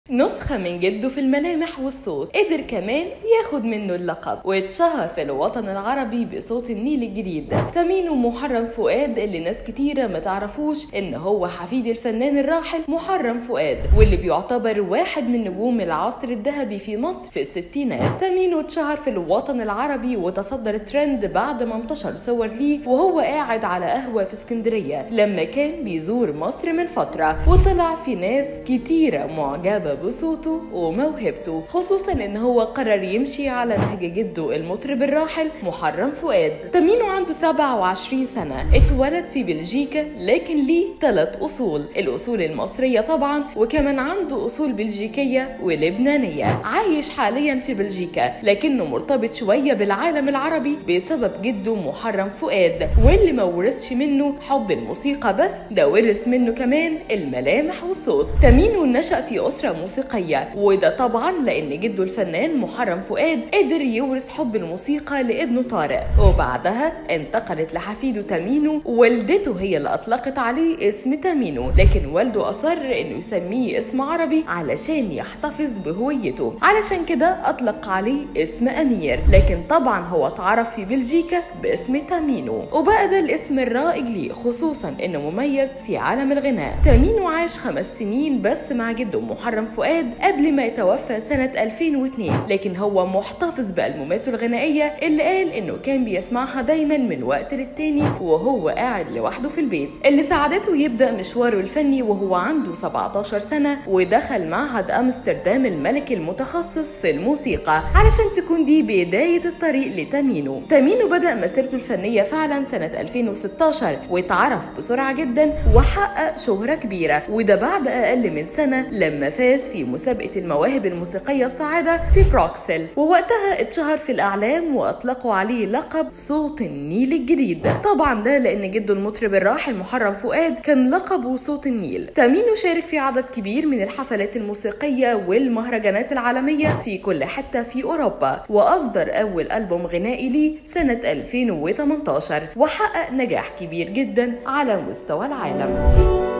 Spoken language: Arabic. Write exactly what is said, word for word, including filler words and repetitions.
نسخة من جده في الملامح والصوت، قدر كمان ياخد منه اللقب واتشهر في الوطن العربي بصوت النيل الجديد. تامينو محرم فؤاد اللي ناس كتيرة ما تعرفوش ان هو حفيد الفنان الراحل محرم فؤاد، واللي بيعتبر واحد من نجوم العصر الذهبي في مصر في الستينات. تامينو اتشهر في الوطن العربي وتصدر الترند بعد ما انتشر صور ليه وهو قاعد على قهوة في اسكندرية لما كان بيزور مصر من فترة، وطلع في ناس كتيرة معجبة بصوته وموهبته، خصوصا ان هو قرر يمشي على نهج جده المطرب الراحل محرم فؤاد. تامينو عنده سبعة وعشرين سنة، اتولد في بلجيكا لكن ليه ثلاث اصول، الاصول المصرية طبعا وكمان عنده اصول بلجيكية ولبنانية. عايش حاليا في بلجيكا لكنه مرتبط شوية بالعالم العربي بسبب جده محرم فؤاد، واللي ما ورثش منه حب الموسيقى بس، ده ورث منه كمان الملامح والصوت. تامينو نشأ في اسرة موسيقية، وده طبعا لان جده الفنان محرم فؤاد قدر يورث حب الموسيقى لابنه طارق، وبعدها انتقلت لحفيده تامينو، والدته هي اللي اطلقت عليه اسم تامينو، لكن والده اصر انه يسميه اسم عربي علشان يحتفظ بهويته، علشان كده اطلق عليه اسم امير، لكن طبعا هو اتعرف في بلجيكا باسم تامينو، وبقى ده الاسم الرائج ليه، خصوصا انه مميز في عالم الغناء. تامينو عاش خمس سنين بس مع جده محرم فؤاد قبل ما يتوفى سنة ألفين واثنين، لكن هو محتفظ بألبوماته الغنائية اللي قال انه كان بيسمعها دايما من وقت للتاني وهو قاعد لوحده في البيت، اللي ساعدته يبدأ مشواره الفني وهو عنده سبعتاشر سنة، ودخل معهد امستردام الملكي المتخصص في الموسيقى علشان تكون دي بداية الطريق لتامينو. تامينو بدأ مسيرته الفنية فعلا سنة ألفين وستاشر، واتعرف بسرعة جدا وحقق شهرة كبيرة، وده بعد أقل من سنة لما فاز في مسابقة المواهب الموسيقية الصاعدة في بروكسل، ووقتها اتشهر في الأعلام وأطلقوا عليه لقب صوت النيل الجديد، طبعا ده لأن جده المطرب الراحل محرم فؤاد كان لقبه صوت النيل. تامينو شارك في عدد كبير من الحفلات الموسيقية والمهرجانات العالمية في كل حتة في أوروبا، وأصدر أول ألبوم غنائي ليه سنة ألفين وثمانية عشر، وحقق نجاح كبير جدا على مستوى العالم.